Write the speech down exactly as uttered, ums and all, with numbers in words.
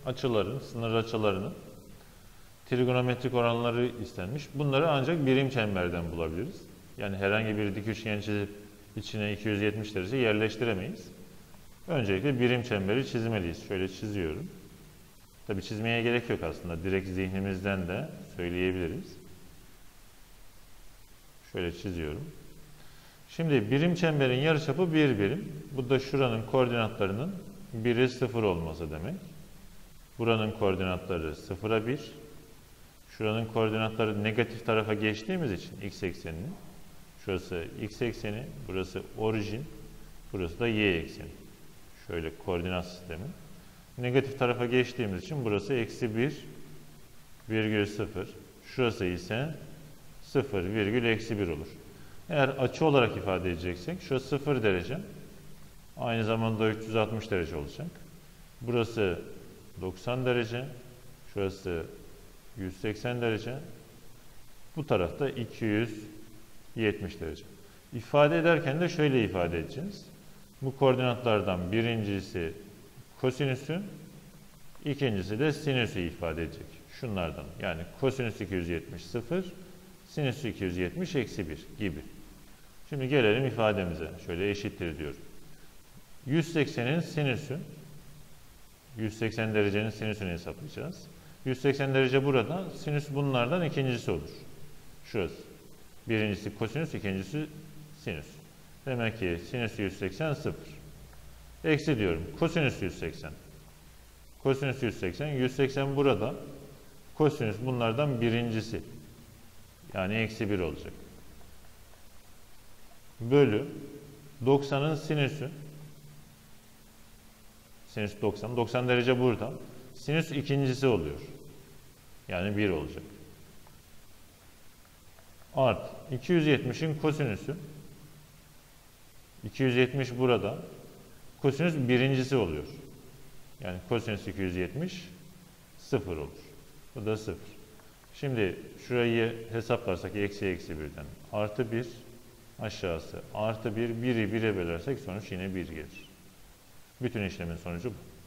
açıların, sınır açılarının trigonometrik oranları istenmiş. Bunları ancak birim çemberden bulabiliriz. Yani herhangi bir dik üçgen çizip içine iki yüz yetmiş derece yerleştiremeyiz. Öncelikle birim çemberi çizmeliyiz. Şöyle çiziyorum. Tabii çizmeye gerek yok aslında. Direkt zihnimizden de söyleyebiliriz. Şöyle çiziyorum. Şimdi birim çemberin yarıçapı bir birim. Bu da şuranın koordinatlarının biri sıfır olması demek. Buranın koordinatları sıfıra bir. Şuranın koordinatları negatif tarafa geçtiğimiz için x eksenini. Şurası x ekseni, burası orijin, burası da y ekseni. Şöyle koordinat sistemi. Negatif tarafa geçtiğimiz için burası eksi bir virgül sıfır. Şurası ise sıfır virgül eksi bir olur. Eğer açı olarak ifade edeceksek şurası sıfır derece. Aynı zamanda üç yüz altmış derece olacak. Burası doksan derece. Şurası yüz seksen derece. Bu tarafta iki yüz yetmiş derece. İfade ederken de şöyle ifade edeceğiz. Bu koordinatlardan birincisi kosinüsü, ikincisi de sinüsü ifade edecek. Şunlardan yani kosinüs iki yüz yetmiş sıfır, sinüs iki yüz yetmiş eksi bir gibi. Şimdi gelelim ifademize. Şöyle eşittir diyorum. yüz seksenin sinüsü, yüz seksen derecenin sinüsünü hesaplayacağız. yüz seksen derece burada, sinüs bunlardan ikincisi olur. Şurası. Birincisi kosinüs, ikincisi sinüs. Demek ki sinüs yüz seksen sıfır. Eksi diyorum. Kosinüs yüz seksen. Kosinüs yüz seksen. yüz seksen burada. Kosinüs bunlardan birincisi. Yani eksi bir olacak. Bölü doksanın sinüsü. Sinüs doksan. doksan derece burada. Sinüs ikincisi oluyor. Yani bir olacak. Art iki yüz yetmişin kosinüsü. iki yüz yetmiş burada. Kosinüs birincisi oluyor. Yani kosinüs iki yüz yetmiş sıfır olur. Bu da sıfır. Şimdi şurayı hesaplarsak eksi eksi birden artı bir aşağısı artı bir, biri bire bölersek sonuç yine bir gelir. Bütün işlemin sonucu bu.